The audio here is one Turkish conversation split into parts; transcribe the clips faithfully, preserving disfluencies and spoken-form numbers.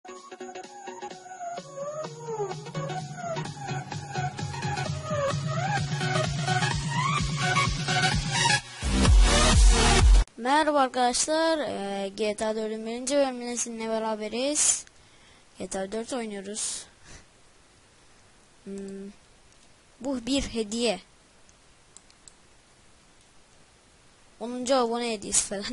Merhaba arkadaşlar, ee, G T A dördün birinci bölümüne sizinle beraberiz. G T A dört oynuyoruz. Hmm. Bu bir hediye. onuncu abone hediyesi falan.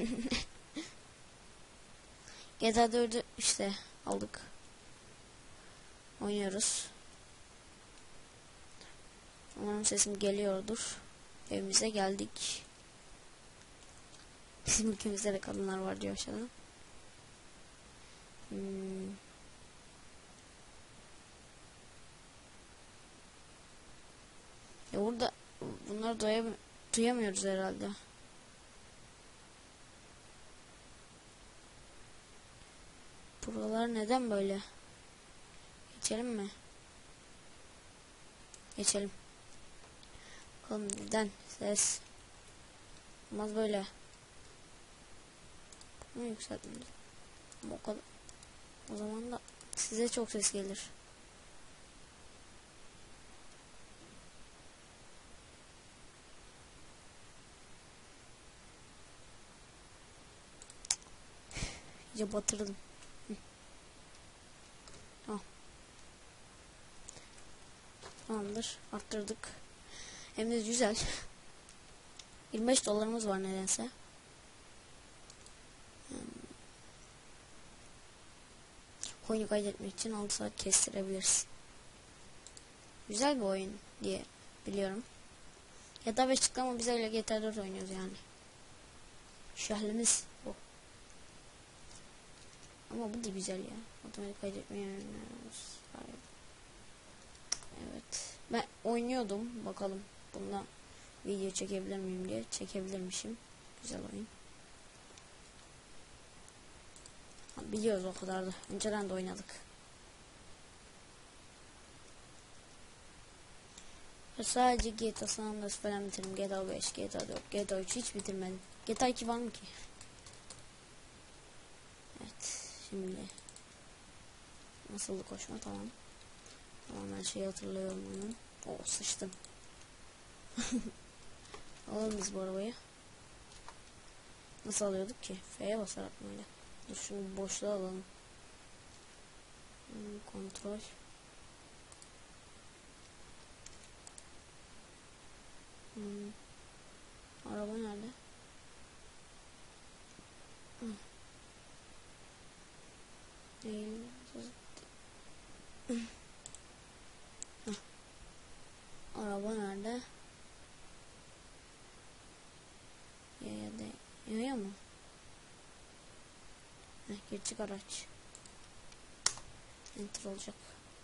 G T A dördü işte aldık. Oynuyoruz. Umarım sesim geliyordur. Evimize geldik. Bizim ülkemizde de kadınlar var diyor aşağıda. Hmm. Ya burada bunları duyam duyamıyoruz herhalde. Buralar neden böyle? Geçelim mi? Geçelim. Bakalım neden? Ses. Olmaz böyle. Bunu yükseltmeliyiz. Ama o kadar. O zaman da size çok ses gelir. İyice batırdım. Hı. Tamam. Tamamdır. Arttırdık. Hem de güzel. yirmi beş dolarımız var nedense. Hmm. Oyunu kaydetmek için altı saat kestirebiliriz. Güzel bir oyun diye biliyorum. Ya da beş çıktı ama biz öyle G T A dört oynuyoruz yani. Şahlimiz bu. Ama bu da güzel ya. Otomatik kaydetmeyi öğreniyoruz. Evet. Ben oynuyordum. Bakalım bununla video çekebilir miyim diye. Çekebilirmişim. Güzel oyun. Biliyoruz o kadar da. Önceden de oynadık. Ve sadece G T A San Andreas falan bitirdim. G T A beş, G T A dört, G T A üç hiç bitirmedim. G T A iki var mı ki? Evet. Şimdi nasıldı koşma? Tamam. Tamam, her şeyi hatırlıyorum onun. Oo, sıçtım. Alalım biz bu arabayı. Nasıl alıyorduk ki? F'ye basarak mı öyle? Dur şunu boşluğa alalım. Hmm, kontrol. Hmm. Araba nerede? Hmm. Değil. Hmm. Araba nerede? Yaya de. Yaya mı? Heh, gerçek araç. Enter olacak.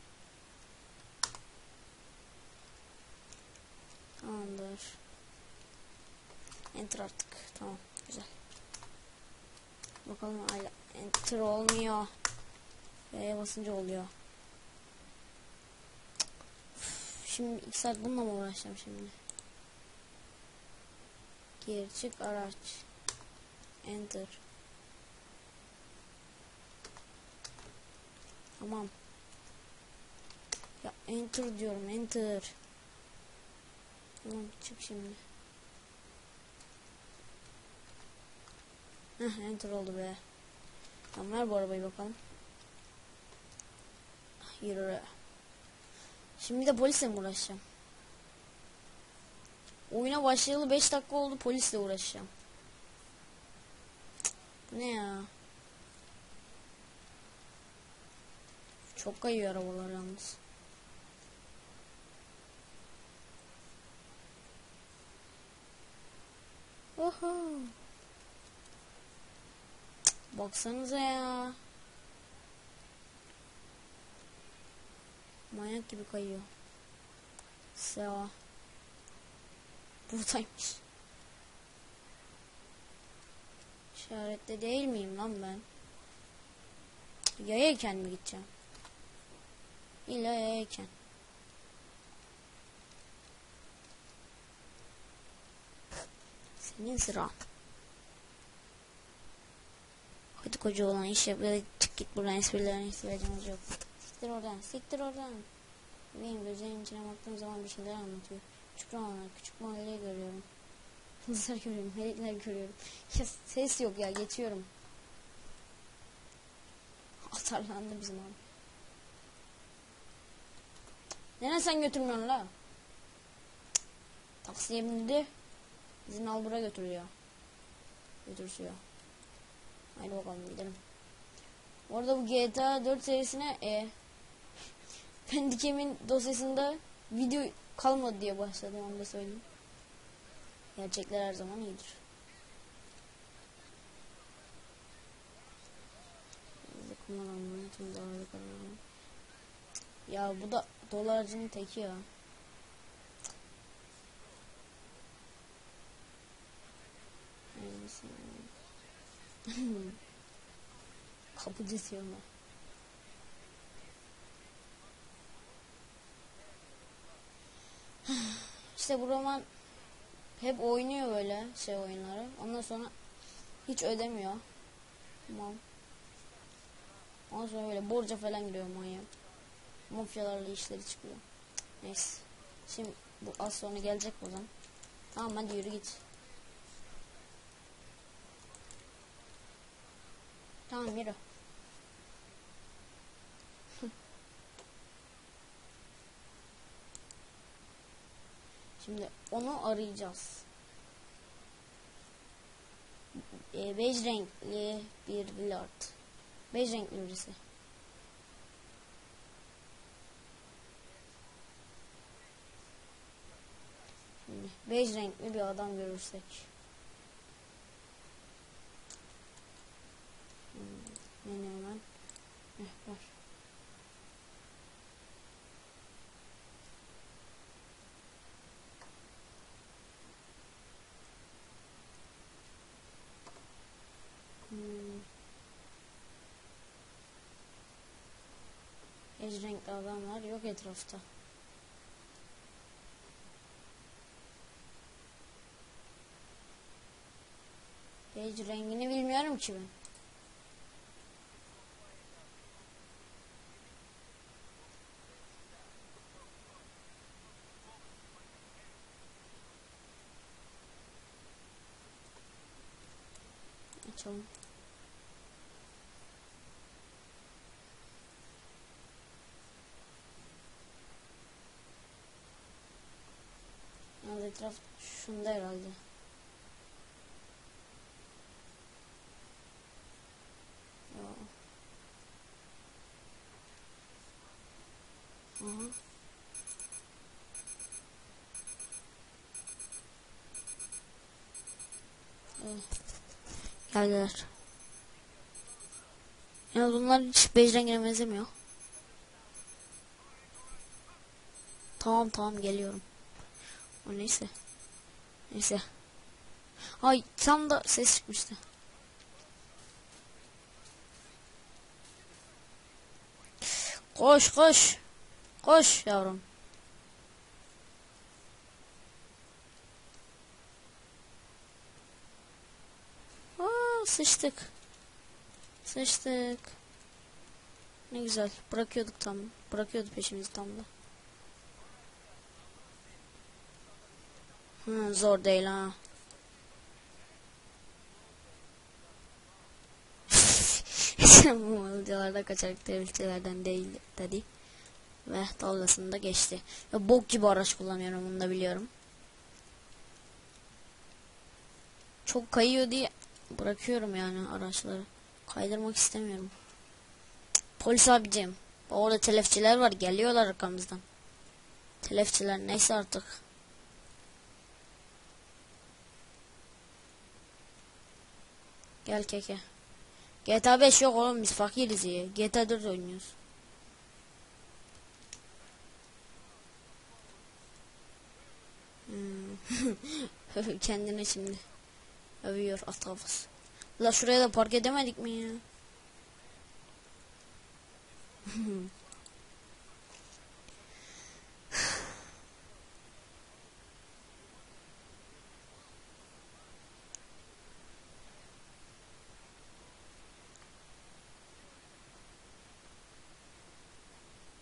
Tamamdır. Enter artık. Tamam. Güzel. Bakalım hala enter olmuyor. Yaya basınca oluyor. Uf, şimdi iki saat bununla mı uğraşacağım şimdi? Gerçek araç. Enter. Tamam. Ya enter diyorum, enter. Tamam, çık şimdi. Heh, enter oldu be. Tamam, ver bu arabayı bakalım. Yürü. Şimdi de polisle mi uğraşacağım? Oyuna başlayalı beş dakika oldu, polisle uğraşacağım. Bu ne ya? Çok kayıyor arabalar yalnız. Oho. Baksanıza ya. Manyak gibi kayıyor. Seva. Buradaymış. İşarette değil miyim lan ben? Yayayken mi gideceğim? İlla yayayken. Senin sıra. Hadi koca olan iş yap. git buradan, esprilerine ihtiyacımız yok. Siktir oradan, siktir oradan. Benim gözlerinin içine baktığım zaman bir şeyler anlatıyor. Küçük romanlar, küçük mahalleyi görüyorum. Hızlar görüyorum, melekler görüyorum. Ya ses yok ya, geçiyorum. Atarlandı bizim abi. Nene sen götürmüyorsun la? Taksiye bindi. Bizi Nalbur'a götürüyor. Götürsüyor. Haydi bakalım gidelim. Orada bu G T A dört serisine e, Pendikem'in dosyasında video kalmadı diye başladım, onu da söyleyeyim. Gerçekler her zaman iyidir. Ya bu da dolarcının teki ya. Kapıcı siyonlar. İşte bu roman hep oynuyor böyle şey oyunları. Ondan sonra hiç ödemiyor. Tamam. Ondan sonra böyle borca falan giriyor manyak. Mafyalarla işleri çıkıyor. Neyse. Şimdi bu az sonra gelecek o zaman. Tamam hadi yürü git. Tamam yürü. Şimdi onu arayacağız. E, bej renkli bir Willard. Bej renkli birisi. Şimdi bej renkli bir adam görürsek. Hmm, ne ne hemen. Heh, var. Hmm. Bej renkli adamlar yok etrafta. Bej rengini bilmiyorum ki ben. Açalım. Yalnız etraf şunda herhalde. Yo. Aha. Evet. Geldiler. Yani bunlar hiç bej rengine benzemiyor. Tamam tamam geliyorum. O neyse. Neyse. Ay tam da ses çıkmıştı. Koş koş. Koş yavrum. Aa, sıçtık. Sıçtık. Ne güzel. Bırakıyorduk tam. Bırakıyordu peşimizi tam da. Hı, zor değil ha. Sen bu videolarda kaçarak tehlikelerden değil dedi. Ve dalgasında geçti. Ve bok gibi araç kullanıyorum, bunu da biliyorum. Çok kayıyor diye bırakıyorum yani araçları. Kaydırmak istemiyorum. Polis abicim. Orada telefçiler var, geliyorlar arkamızdan. Telefçiler neyse artık. Gel keke. G T A beş yok oğlum, biz fakiriz ya. G T A dört oynuyoruz. Hmm. Kendine şimdi övüyor at kafası. La şuraya da park edemedik mi ya?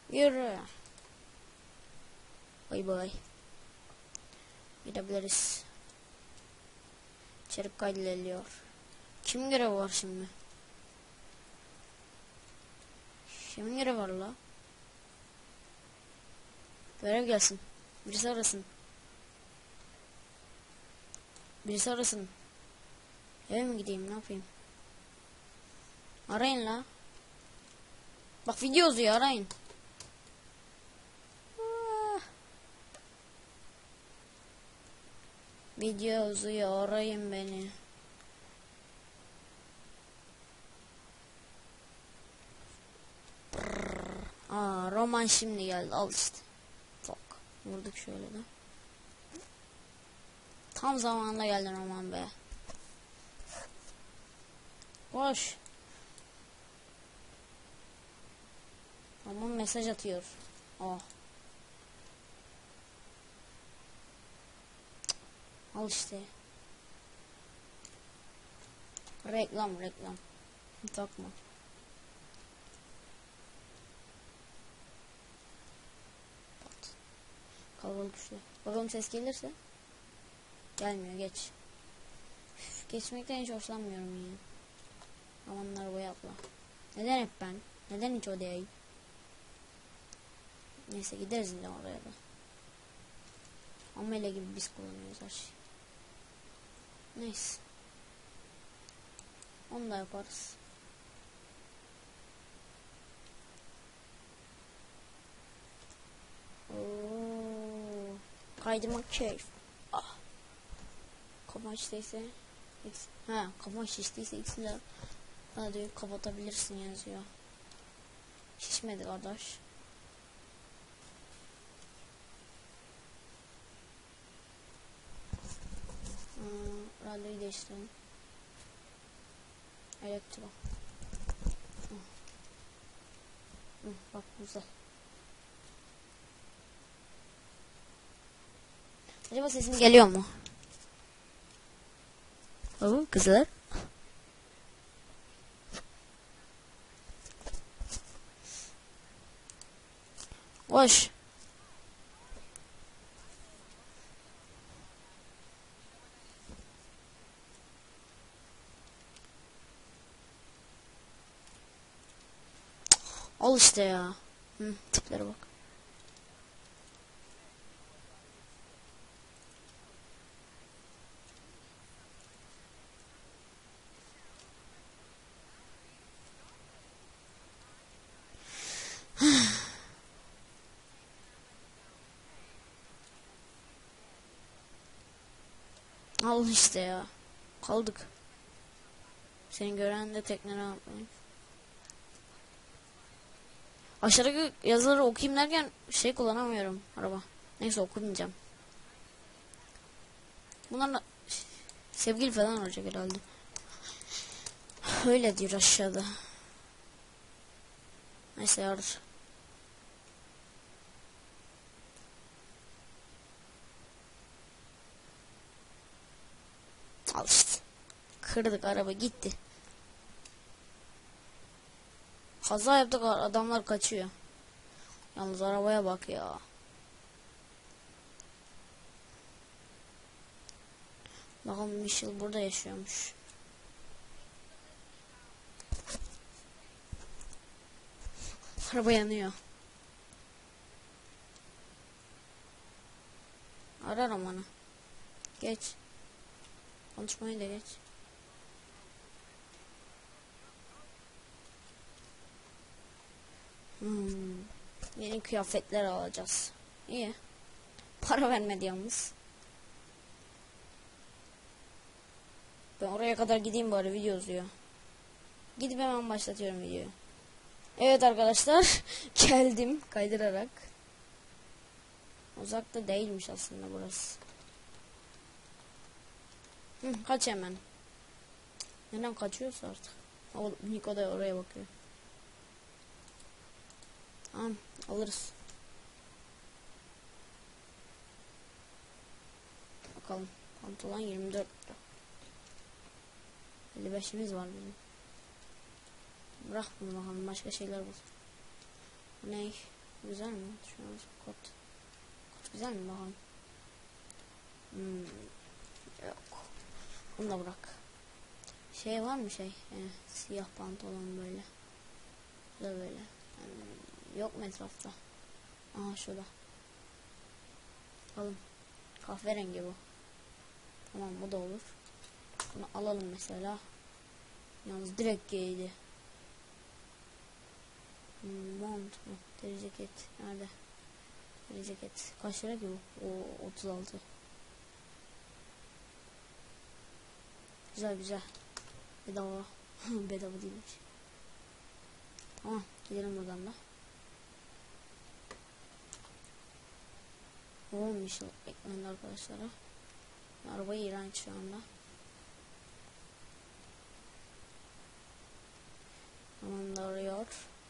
Yürü. Bay bay. Gidebiliriz. İçerik kaydediliyor. Kim görev var şimdi? Kimin görev var la? Görev gelsin. Birisi arasın. Birisi arasın. Eve mi gideyim, ne yapayım? Arayın la. Bak video uzuyor, arayın. Ah. Video uzuyor, arayın beni. Aa, roman şimdi geldi, al işte. Bak, vurduk şöyle de. Tam zamanında geldi roman be. Koş. Roman mesaj atıyor. Oh. Al işte. Reklam reklam. Takma. Pat. Kalabalık işte. Bakalım ses gelirse. Gelmiyor, geç. Üf, geçmekten hiç hoşlanmıyorum ya. Aman arabayı atla. Neden hep ben? Neden hiç o değil? Neyse gideriz yine oraya da. Amele gibi biz kullanıyoruz her şeyi. Neyse. Onu da yaparız. Oo, kaydırmak keyif. Ah. Kafan şişteyse ha kafan şişteyse ikisini de hadi kapatabilirsin yazıyor. Şişmedi kardeş. Hmm, radyoyu değiştirelim. Elektro. Hmm. Hmm, bak güzel. Acaba sesim geliyor mu? Oo, kızlar. Koş. Al işte ya. Hı, tiplere bak. Al işte ya. Kaldık. Seni gören de teknene atmayın. Aşağıdaki yazıları okuyayım derken şey kullanamıyorum araba. Neyse okumayacağım. Bunlarla sevgili falan olacak herhalde. Öyle diyor aşağıda. Neyse yardır. Al işte. Kırdık, araba gitti. Kaza yaptık, adamlar kaçıyor. Yalnız arabaya bak ya. Bakalım Michelle burada yaşıyormuş. Araba yanıyor. Ara Roman'ı. Geç. Konuşmayı da geç. Hmm. Yeni kıyafetler alacağız. İyi. Para vermedi yalnız. Ben oraya kadar gideyim bari, video uzuyor. Gidip hemen başlatıyorum videoyu. Evet arkadaşlar. Geldim kaydırarak. Uzakta değilmiş aslında burası. Hı, kaç hemen. Neden kaçıyorsa artık. O, Niko da oraya bakıyor. Tamam, alırız. Bakalım. Pantolon yirmi dört lira. elli beşimiz var bizim. Bırak bunu bakalım, başka şeyler bul. Bu ne? Güzel mi? Şu an kod. Kod güzel mi bakalım? Hmm. Yok. Bunu da bırak. Şey var mı şey? Eh, siyah pantolon böyle. Bu da böyle. Hmm. Yok mu etrafta? Aha şurada. Alın. Kahverengi bu. Tamam bu da olur. Bunu alalım mesela. Yalnız direkt giydi. Hmm, mont mu? Deri ceket. Nerede? Deri ceket. Kaç lira ki bu? O otuz altı. Güzel güzel. Bedava. Bedava değilmiş. Tamam. Gidelim buradan da. Olmuş eklendi arkadaşlara. Araba iğrenç şu anda. Hemen de arıyor.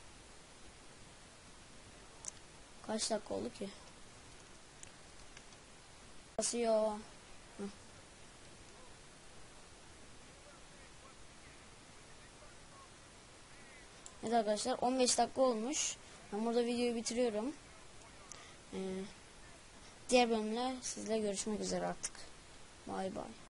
Kaç dakika oldu ki? Basıyor. Hı. Evet arkadaşlar on beş dakika olmuş. Ben burada videoyu bitiriyorum. Ee, diğer bölümle sizle görüşmek üzere artık. Bay bay.